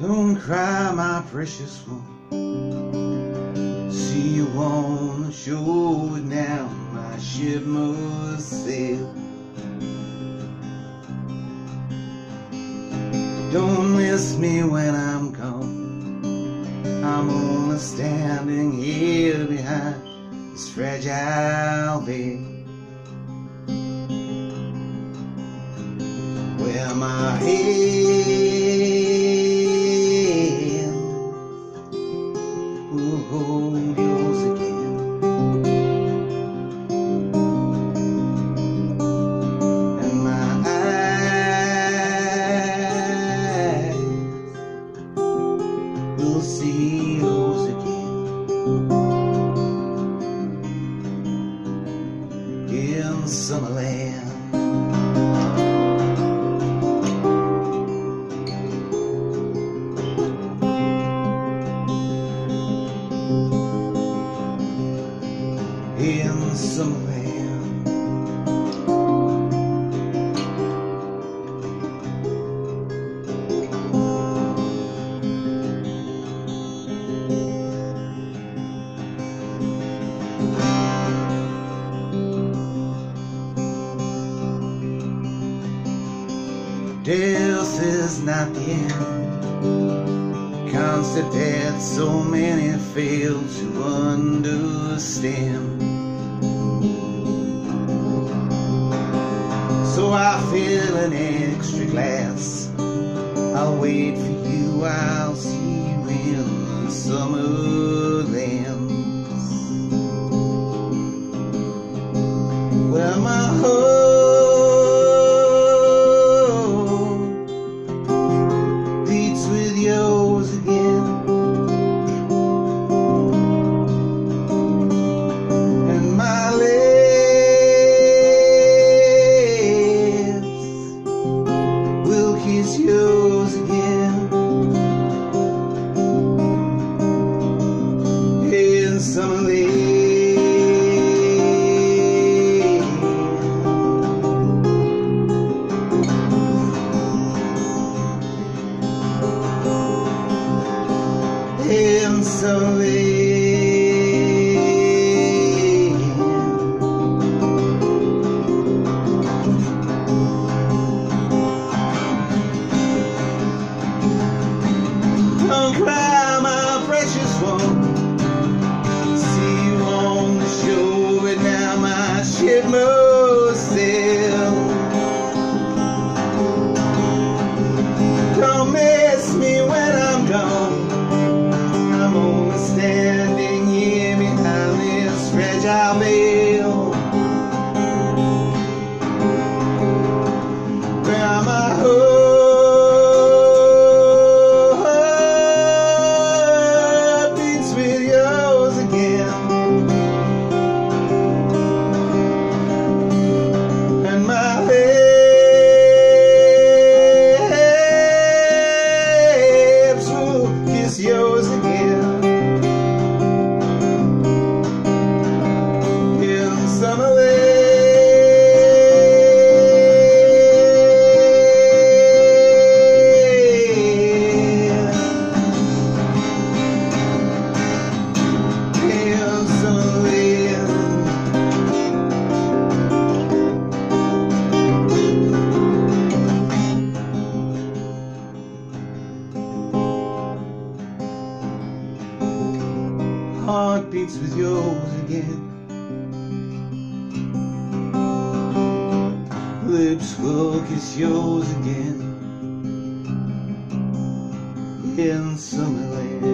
Don't cry, my precious one. See you on the shore now, my ship must sail. Don't miss me when I'm gone. I'm only standing here behind this fragile veil, where my hand will hold yours again, and my eyes will see yours again in Summerland. In Summerland, death is not the end, concept that so many fail to understand. So I fill an extra glass, I'll wait for you, I'll see you in Summerland, where my heart beats with yours again, and my lips will kiss yours again in Summerland. In Summerland. Don't cry, my precious one. See you on the shore, and now my ship must sail. Don't miss me when I'm gone. I'm only standing here behind this fragile veil, where my heart beats with yours again, and my lips will kiss yours again in Summerland. In Summerland. Heart beats with yours again, lips will kiss yours again in Summerland.